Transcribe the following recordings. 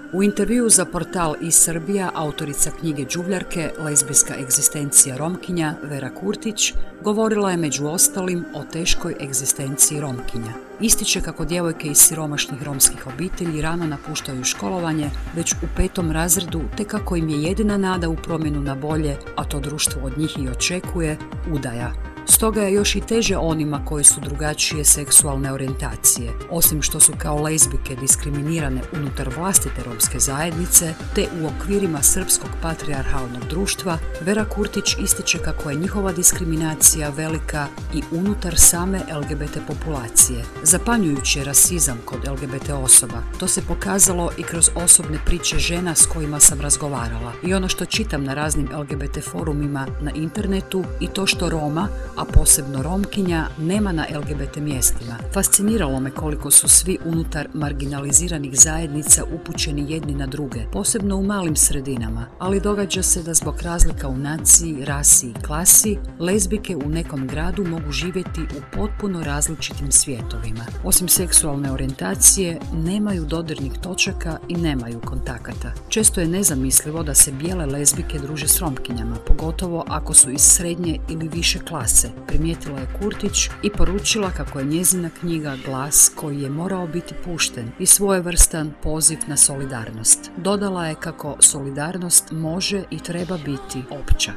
U intervjuu za portal iSrbija autorica knjige Đuvljarke Lezbijska egzistencija Romkinja Vera Kurtić govorila je među ostalim o teškoj egzistenciji Romkinja. Ističe kako djevojke iz siromašnih romskih obitelji rano napuštaju školovanje već u 5. razredu, te kako im je jedina nada u promjenu na bolje, a to društvo od njih i očekuje, udaja. Stoga je još i teže onima koji su drugačije seksualne orijentacije. Osim što su kao lezbijke diskriminirane unutar vlastite romske zajednice, te u okvirima srpskog patrijarhalnog društva, Vera Kurtić ističe kako je njihova diskriminacija velika i unutar same LGBT populacije. Zapanjujući je rasizam kod LGBT osoba. To se pokazalo i kroz osobne priče žena s kojima sam razgovarala. I ono što čitam na raznim LGBT forumima na internetu i to što Roma, a posebno Romkinja, nema na LGBT mjestima. Fasciniralo me koliko su svi unutar marginaliziranih zajednica upućeni jedni na druge, posebno u malim sredinama, ali događa se da zbog razlika u naciji, rasi i klasi, lezbijke u nekom gradu mogu živjeti u potpuno različitim svijetovima. Osim seksualne orijentacije, nemaju dodirnih točaka i nemaju kontakata. Često je nezamislivo da se bijele lezbijke druže s Romkinjama, pogotovo ako su iz srednje ili više klase, primijetila je Kurtić i poručila kako je njezina knjiga glas koji je morao biti pušten i svojevrstan poziv na solidarnost. Dodala je kako solidarnost može i treba biti opća.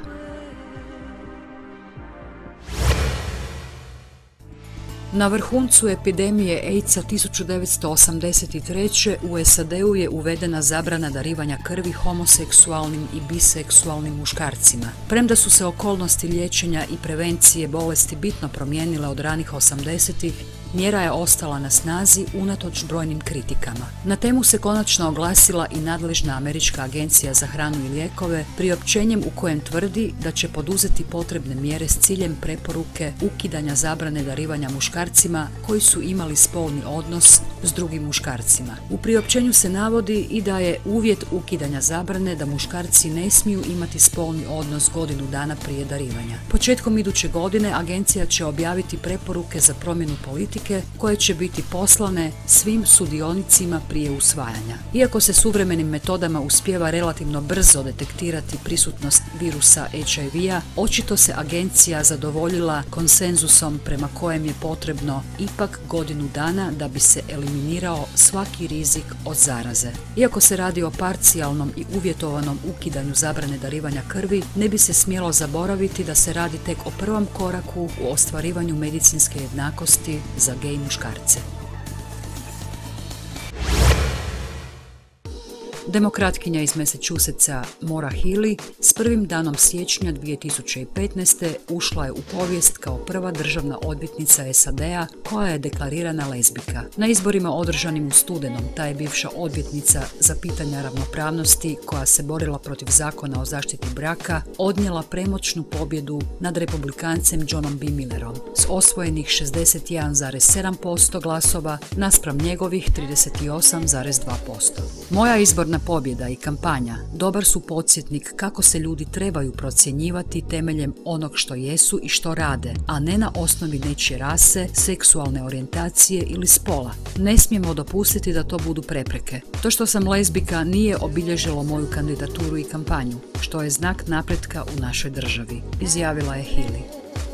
Na vrhuncu epidemije AIDS-a 1983. u SAD-u je uvedena zabrana darivanja krvi homoseksualnim i biseksualnim muškarcima. Premda su se okolnosti liječenja i prevencije bolesti bitno promijenile od ranih 80-ih, mjera je ostala na snazi unatoč brojnim kritikama. Na temu se konačno oglasila i nadležna Američka agencija za hranu i lijekove priopćenjem u kojem tvrdi da će poduzeti potrebne mjere s ciljem preporuke ukidanja zabrane darivanja muškarcima koji su imali spolni odnos s drugim muškarcima. U priopćenju se navodi i da je uvjet ukidanja zabrane da muškarci ne smiju imati spolni odnos godinu dana prije darivanja. Početkom iduće godine agencija će objaviti preporuke za promjenu politike koje će biti poslane svim sudionicima prije usvajanja. Iako se suvremenim metodama uspijeva relativno brzo detektirati prisutnost virusa HIV-a, očito se agencija zadovoljila konsenzusom prema kojem je potrebno ipak godinu dana da bi se eliminirao svaki rizik od zaraze. Iako se radi o parcijalnom i uvjetovanom ukidanju zabrane darivanja krvi, ne bi se smjelo zaboraviti da se radi tek o prvom koraku u ostvarivanju medicinske jednakosti za gej muškarce. Demokratkinja iz Massachusettsa Maura Healey s prvim danom siječnja 2015. ušla je u povijest kao prva državna odvjetnica SAD-a koja je deklarirana lezbijka. Na izborima održanim u studenom ta je bivša odvjetnica za pitanja ravnopravnosti koja se borila protiv zakona o zaštiti braka odnijela premoćnu pobjedu nad republikancem Johnom B. Millerom s osvojenih 61,7% glasova naspram njegovih 38,2%. Moja izborna pobjeda i kampanja dobar su podsjetnik kako se ljudi trebaju procjenjivati temeljem onog što jesu i što rade, a ne na osnovi nečije rase, seksualne orijentacije ili spola. Ne smijemo dopustiti da to budu prepreke. To što sam lezbijka nije obilježilo moju kandidaturu i kampanju, što je znak napretka u našoj državi, izjavila je Healey.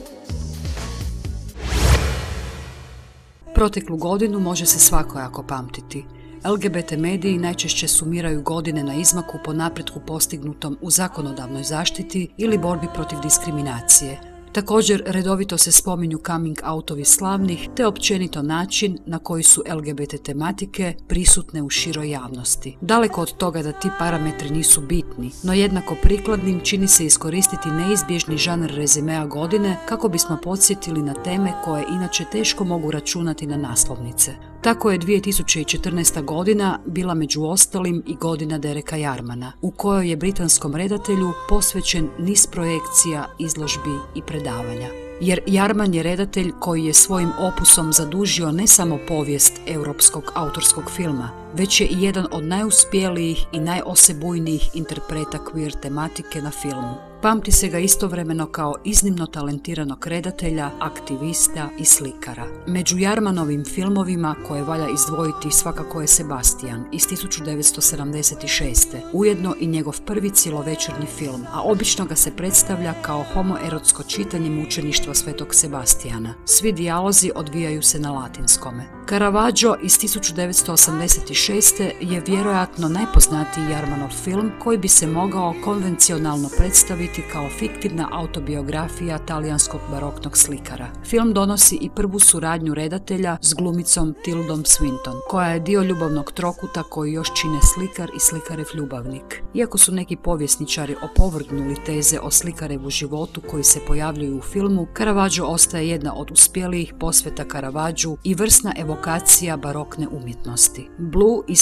Proteklu godinu može se svakojako pamtiti. LGBT mediji najčešće sumiraju godine na izmaku po napretku postignutom u zakonodavnoj zaštiti ili borbi protiv diskriminacije. Također, redovito se spominju coming outovi slavnih, te općenito način na koji su LGBT tematike prisutne u široj javnosti. Daleko od toga da ti parametri nisu bitni, no jednako prikladnim čini se iskoristiti neizbježni žanr rezimea godine kako bismo podsjetili na teme koje inače teško mogu računati na naslovnice. Tako je 2014. godina bila među ostalim i godina Dereka Jarmana, u kojoj je britanskom redatelju posvećen niz projekcija, izložbi i predavanja. Jer Jarman je redatelj koji je svojim opusom zadužio ne samo povijest europskog autorskog filma, već je i jedan od najuspjelijih i najosebujnijih interpreta queer tematike na filmu. Pamti se ga istovremeno kao iznimno talentiranog redatelja, aktivista i slikara. Među Jarmanovim filmovima koje valja izdvojiti svakako je Sebastian iz 1976. Ujedno i njegov prvi cjelovečernji film, a obično ga se predstavlja kao homoerotsko čitanje mučeništva Svetog Sebastijana. Svi dijalozi odvijaju se na latinskome. Caravaggio iz 1986. je vjerojatno najpoznatiji Jarmanov film koji bi se mogao konvencionalno predstaviti kao fiktivna autobiografija talijanskog baroknog slikara. Film donosi i prvu suradnju redatelja s glumicom Tildom Swinton, koja je dio ljubavnog trokuta koji još čine slikar i slikarev ljubavnik. Iako su neki povjesničari opovrgnuli teze o slikarevu životu koji se pojavljuju u filmu, Caravaggio ostaje jedna od uspjelijih posveta Caravaggiu i vrsna evokacija barokne umjetnosti. Blue iz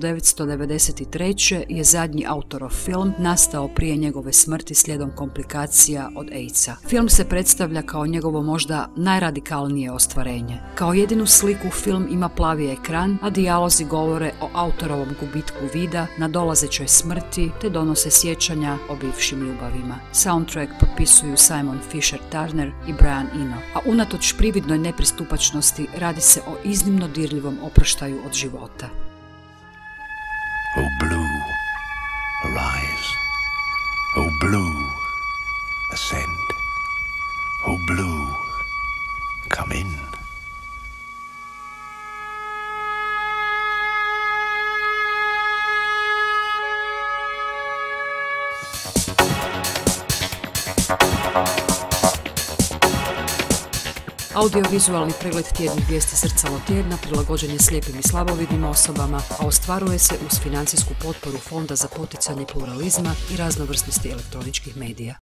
1993. je zadnji autorov film, nastao prije njegove smrti slijedom komplikacija od AIDS-a. Film se predstavlja kao njegovo možda najradikalnije ostvarenje. Kao jedinu sliku film ima plavi ekran, a dijalozi govore o autorovom gubitku vida, nadolazećoj smrti te donose sjećanja o bivšim ljubavima. Soundtrack potpisuju Simon Fisher Turner i Brian Eno, a unatoč prividnoj nepristupačnosti radi se o iznimno dirljivom oproštaju od života. Oh blue, arise. Oh blue, ascend. Oh blue, come in. Audiovizualni pregled tjednih vijesti Zrcalo tjedna prilagođen je slijepim i slabovidnim osobama, a ostvaruje se uz financijsku potporu Fonda za poticanje pluralizma i raznovrsnosti elektroničkih medija.